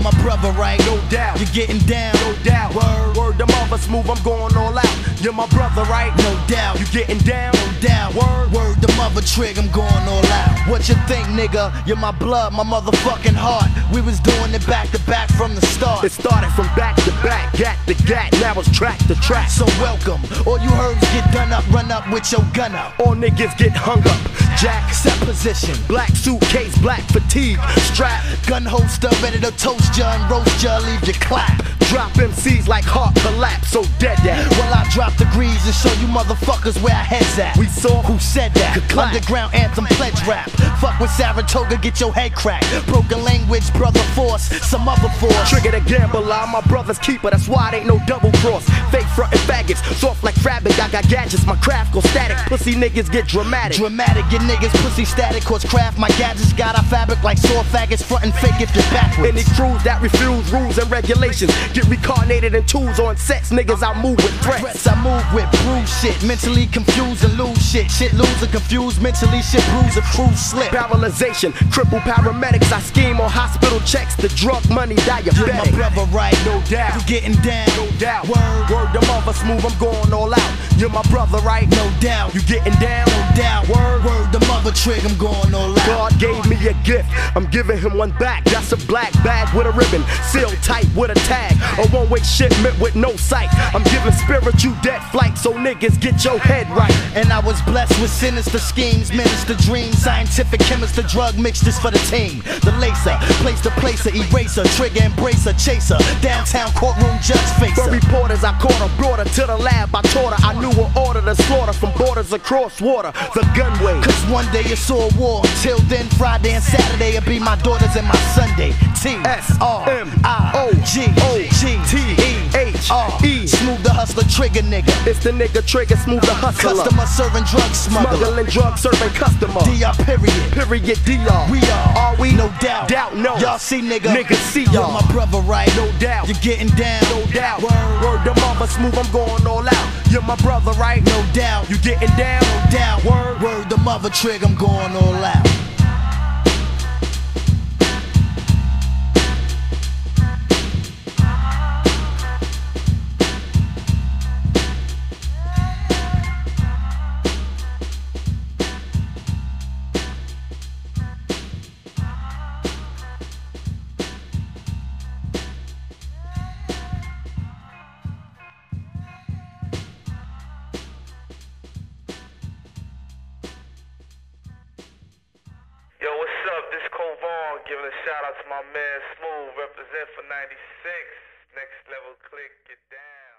my brother, right? No doubt. You're getting down. No doubt. Word, the mother smooth, I'm going all out. You're my brother, right? No doubt. You getting down? No doubt. Word, the mother trig, I'm going all out. What you think, nigga? You're my blood, my motherfucking heart. We was doing it back to back from the start. It started from back to back, gat to gat, now it's track to track. So welcome. All you herbs get done up, run up with your gun up. All niggas get hung up. Jack, Set position. black suitcase, black fatigue, strap. Gun holster, ready to toast ya and roast ya, leave you clap. Drop MCs like heart collapse, so dead that. Well, I drop degrees and show you motherfuckers where our heads at. We saw Who said that? Clap. Underground anthem pledge rap. Fuck with Saratoga, get your head cracked. Broken language, brother force, some other force. Trigger the gambler, my brother's keeper, that's why it ain't no double cross. Fake frontin' faggots, soft like fabric, I got gadgets, my craft go static. Pussy niggas get dramatic. Dramatic, your niggas pussy static, cause craft my gadgets got our fabric like sore faggots, front and fake if you're backwards. Any crews that refuse rules and regulations get reincarnated in tools on sets, niggas I move with threats. I move with bruise shit, mentally confused and lose shit. Shit lose and confused, mentally shit bruise and crew slip. Paralyzation, cripple paramedics, I scheme on hospital checks, the drug money You're my diabetic. brother, right? No doubt. You getting down? No doubt. Word, the mother smooth, I'm going all out. You're my brother, right? no doubt. You getting down? No doubt. Word, the mother trig, I'm going all out. God gave me a gift, I'm giving him one back. That's a black bag with a ribbon, sealed tight with a tag. A one-way shipment with no sight. I'm giving spiritual debt flight, so niggas get your head right. And I was blessed with sinister schemes, minister dreams, scientific chemist, the drug mixtures for the team. The lacer, place to placer, eraser, trigger embracer, chaser, downtown courtroom judge For facer. reporters, I caught her, brought her to the lab, I taught her. I knew her order to slaughter from borders across water. The gunway. Cause one day it's all war. Until then, Friday and Saturday will be my daughters and my Sunday. T-S-R-M-I-O-G-T-E-H-R-E. Smooth the hustler, trigger nigga. It's the nigga trigger, smooth the hustler. Customer serving drug smuggler. Smuggling drug serving customer. DR period. Period DR. We are we? no doubt. Doubt no. Y'all see nigga. Niggas see You're y'all. my brother, right? No doubt. You're getting down. No doubt. Word, the mother smooth, I'm going all out. You're my brother, right? no doubt. You getting down? No doubt. Word, the mother trig, I'm going all out. Yo, what's up? This Covon giving a shout out to my man Smooth, represent for 96. Next level click, get down.